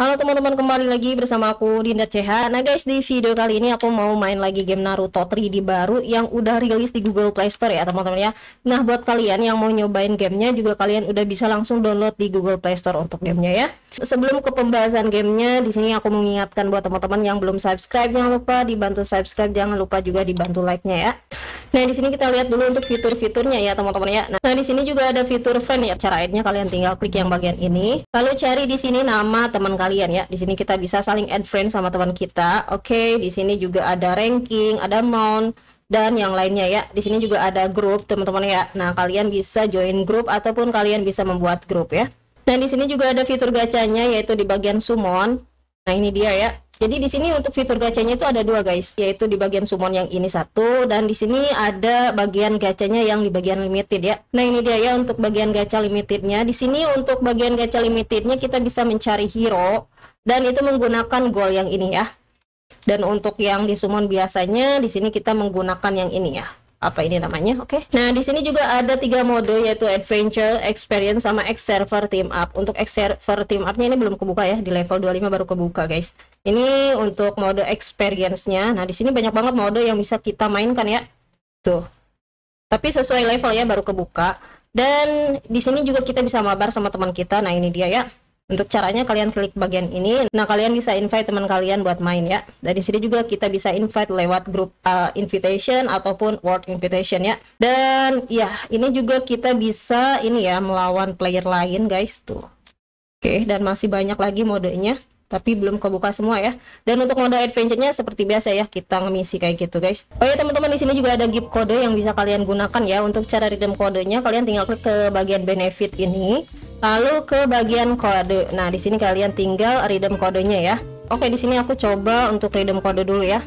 Halo teman-teman, kembali lagi bersama aku Dinda CH. Nah guys, di video kali ini aku mau main lagi game Naruto 3D baru yang udah rilis di Google Play Store ya teman-teman ya. Nah buat kalian yang mau nyobain gamenya juga kalian udah bisa langsung download di Google Play Store untuk gamenya ya. Sebelum ke pembahasan gamenya, di sini aku mengingatkan buat teman-teman yang belum subscribe, jangan lupa dibantu subscribe, jangan lupa juga dibantu like-nya ya. Nah di sini kita lihat dulu untuk fitur-fiturnya ya teman-teman ya. Nah di sini juga ada fitur friend ya. Cara add-nya kalian tinggal klik yang bagian ini, lalu cari di sini nama teman kalian ya. Di sini kita bisa saling add friend sama teman kita. Oke, di sini juga ada ranking, ada mount dan yang lainnya ya. Di sini juga ada grup teman-teman ya. Nah kalian bisa join grup ataupun kalian bisa membuat grup ya. Nah di sini juga ada fitur gacanya yaitu di bagian summon. Nah ini dia ya. Jadi di sini untuk fitur gacanya itu ada dua guys, yaitu di bagian summon yang ini satu, dan di sini ada bagian gacanya yang di bagian limited ya. Nah ini dia ya untuk bagian gacha limitednya. Di sini untuk bagian gacha limitednya kita bisa mencari hero dan itu menggunakan gold yang ini ya. Dan untuk yang di summon biasanya di sini kita menggunakan yang ini ya. Apa ini namanya? Oke. Nah, di sini juga ada 3 mode yaitu Adventure, Experience sama X Server Team Up. Untuk X Server Team Up-nya ini belum kebuka ya, di level 25 baru kebuka, guys. Ini untuk mode Experience-nya. Nah, di sini banyak banget mode yang bisa kita mainkan ya. Tuh. Tapi sesuai level ya baru kebuka. Dan di sini juga kita bisa mabar sama teman kita. Nah, ini dia ya. Untuk caranya kalian klik bagian ini. Nah, kalian bisa invite teman kalian buat main ya. Dan di sini juga kita bisa invite lewat grup invitation ataupun world invitation ya. Dan ya, ini juga kita bisa ini ya melawan player lain guys tuh. Oke, dan masih banyak lagi modenya, tapi belum kebuka semua ya. Dan untuk mode adventure-nya seperti biasa ya, kita ngemisi kayak gitu guys. Oh ya teman-teman, di sini juga ada gift kode yang bisa kalian gunakan ya. Untuk cara redeem kodenya kalian tinggal klik ke bagian benefit ini. Lalu ke bagian kode. Nah, di sini kalian tinggal redeem kodenya ya. Oke, di sini aku coba untuk redeem kode dulu ya.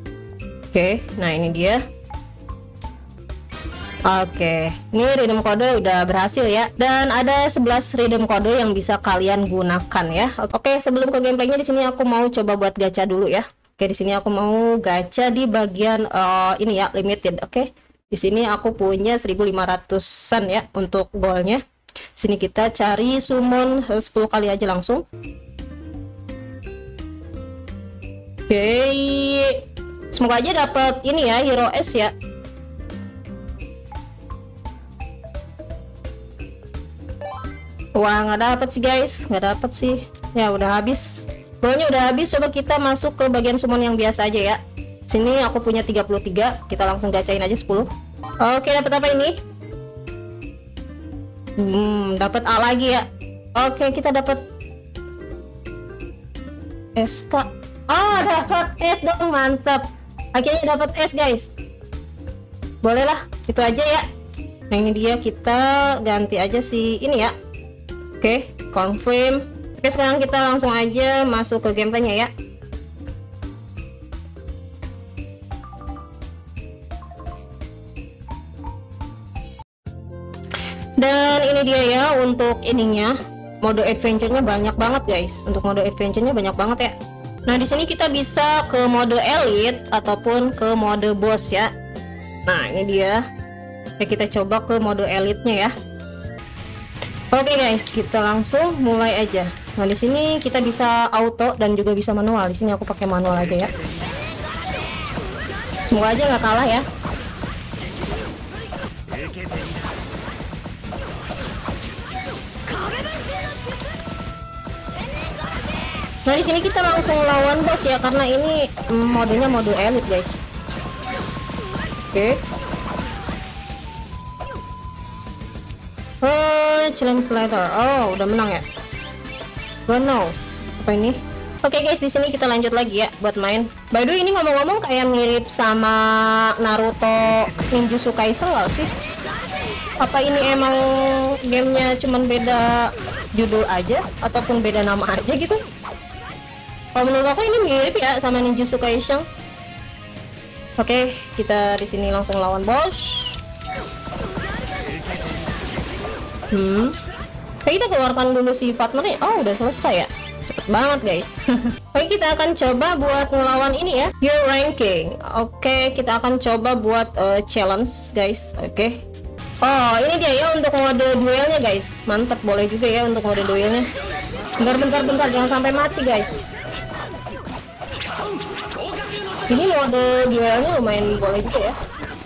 Oke, nah ini dia. Oke, ini redeem kode udah berhasil ya. Dan ada 11 redeem kode yang bisa kalian gunakan ya. Oke, sebelum ke gameplaynya di sini aku mau coba buat gacha dulu ya. Oke, di sini aku mau gacha di bagian ini ya, limited. Oke. Di sini aku punya 1500-an ya untuk goalnya. Sini kita cari summon 10 kali aja langsung. Oke, semoga aja dapat ini ya, hero S ya. Wah, nggak dapat sih guys, nggak dapat sih. Ya udah habis, golnya udah habis. Coba kita masuk ke bagian summon yang biasa aja ya. Sini aku punya 33, kita langsung gacain aja 10. Oke, dapat apa ini? Dapat A lagi ya. Oke, kita dapat SK. Dapat S dong, mantap. Akhirnya dapat S guys. Boleh lah, itu aja ya. Nah ini dia, kita ganti aja si ini ya. Oke, confirm. Oke, sekarang kita langsung aja masuk ke gameplaynya ya. Dan ini dia ya untuk ininya, mode adventure-nya banyak banget guys. Untuk mode adventure-nya banyak banget ya. Nah di sini kita bisa ke mode elite ataupun ke mode boss ya. Nah ini dia. Oke, kita coba ke mode elite-nya ya. Oke guys, kita langsung mulai aja. Nah di sini kita bisa auto dan juga bisa manual. Di sini aku pakai manual aja ya. Semoga aja nggak kalah ya. Nah di sini kita langsung lawan bos ya, karena ini modenya mode elite guys. Oke. Challenge letter. Oh, udah menang ya. Gak know. Apa ini? Oke guys, di sini kita lanjut lagi ya buat main. By the way, ini ngomong-ngomong kayak mirip sama Naruto Ninjutsu Kaisen gak sih? Apa ini emang gamenya cuman beda judul aja ataupun beda nama aja gitu? Kalau menurut aku ini mirip ya sama Ninjutsu Kaisen. Oke, kita di sini langsung lawan bos. Oke, kita keluarkan dulu si partnernya. Oh, udah selesai ya. Cepet banget guys. Oke, kita akan coba buat ngelawan ini ya, your ranking. Oke, kita akan coba buat challenge guys. Oke. Oh, ini dia ya untuk mode duelnya guys. Mantap, boleh juga ya untuk mode duelnya. Bentar, jangan sampai mati guys. Ini mode duelnya lumayan boleh juga ya.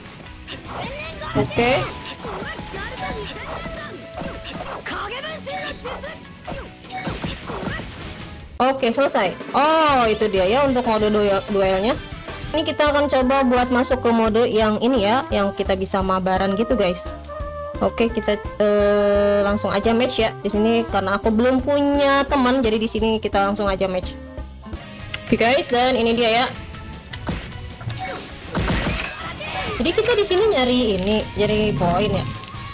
Oke. Oke, selesai. Oh, itu dia ya untuk mode duelnya. Ini kita akan coba buat masuk ke mode yang ini ya, yang kita bisa mabaran gitu guys. Oke, kita langsung aja match ya di sini karena aku belum punya teman, jadi di sini kita langsung aja match. Oke guys, dan ini dia ya. Jadi kita di sini nyari poin ya.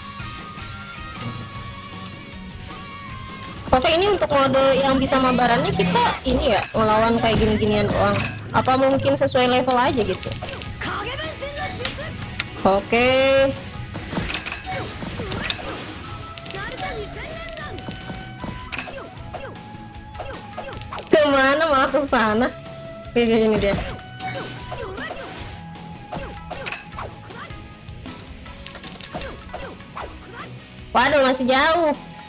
Oke, ini untuk mode yang bisa mabarannya kita ini ya ngelawan kayak gini-ginian doang. Apa mungkin sesuai level aja gitu? Oke. Kemana malah ke sana? Kayak gini dia. Waduh, masih jauh.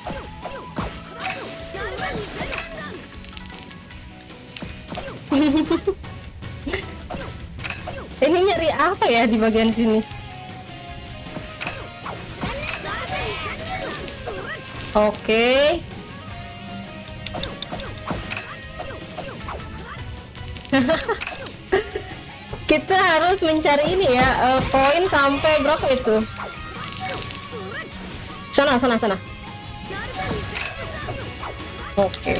Ini nyari apa ya di bagian sini? Oke. Kita harus mencari ini ya, koin sampai berapa itu? Sana. Oke.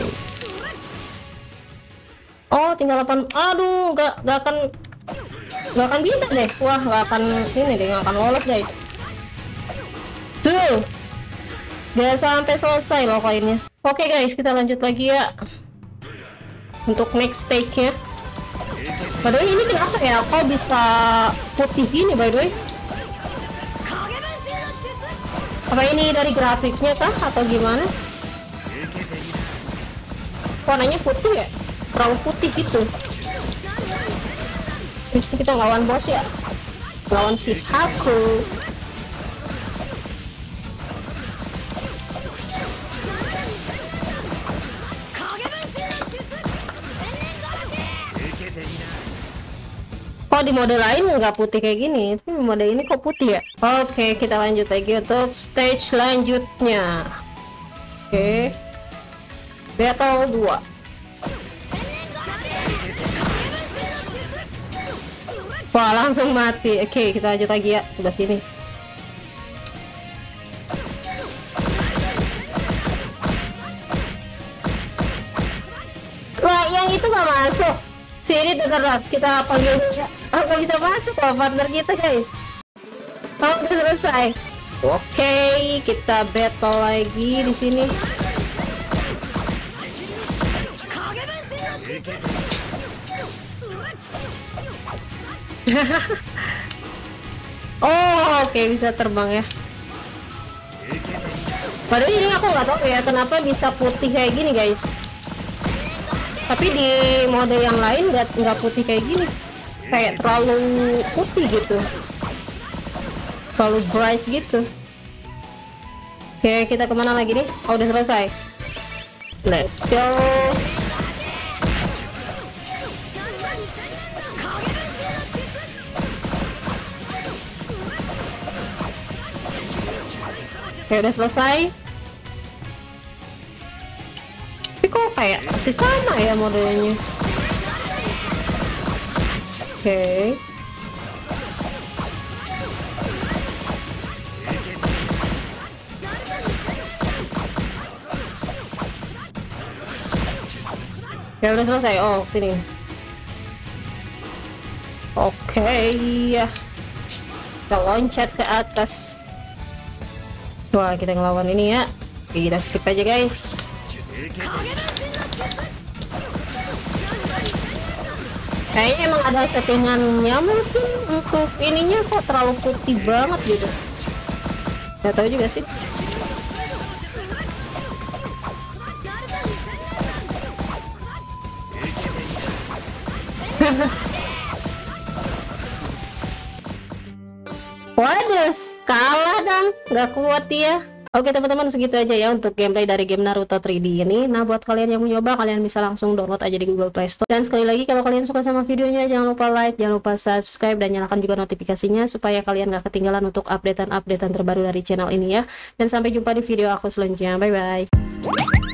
Oh, tinggal 8. Aduh, nggak akan bisa deh. Wah, nggak akan lolos guys. Tuh, nggak sampai selesai loh koinnya. Oke guys, kita lanjut lagi ya untuk next stage-nya. By the way, ini kenapa ya kok bisa putih gini by the way? Apa ini dari grafiknya kah atau gimana? Warnanya putih ya? Terlalu putih gitu. Terus kita lawan bos ya, lawan si Haku. Oh, di mode lain nggak putih kayak gini, tapi mode ini kok putih ya? Oke, kita lanjut lagi untuk stage selanjutnya. Oke, battle 2. Wah, langsung mati. Oke, kita lanjut lagi ya sebelah sini. Wah, yang itu nggak masuk. Sini dengar, kita panggil dia. Oh, nggak bisa masuk loh partner kita guys. Oh, udah selesai. Oke, kita battle lagi di sini. Oh, oke, bisa terbang ya. Padahal ini aku nggak tahu ya kenapa bisa putih kayak gini guys. Tapi di mode yang lain nggak putih kayak gini, kayak terlalu putih gitu, terlalu bright gitu. Oke, kita kemana lagi nih? Oh, udah selesai. Let's go. Oke, udah selesai. Tapi kok kayak masih sama ya modenya. Oke. Ya udah selesai. Oh, sini. Oke, ya. Kita loncat ke atas. Wah, kita ngelawan ini ya. Oke, kita skip aja guys. Kayaknya emang ada settingannya mungkin untuk ininya kok terlalu putih banget gitu. Gak tahu juga sih. Waduh, kalah dong, nggak kuat ya. Oke teman-teman, segitu aja ya untuk gameplay dari game Naruto 3D ini. Nah buat kalian yang mau nyoba, kalian bisa langsung download aja di Google Play Store. Dan sekali lagi, kalau kalian suka sama videonya, jangan lupa like, jangan lupa subscribe, dan nyalakan juga notifikasinya supaya kalian gak ketinggalan untuk updatean-updatean terbaru dari channel ini ya. Dan sampai jumpa di video aku selanjutnya, bye bye.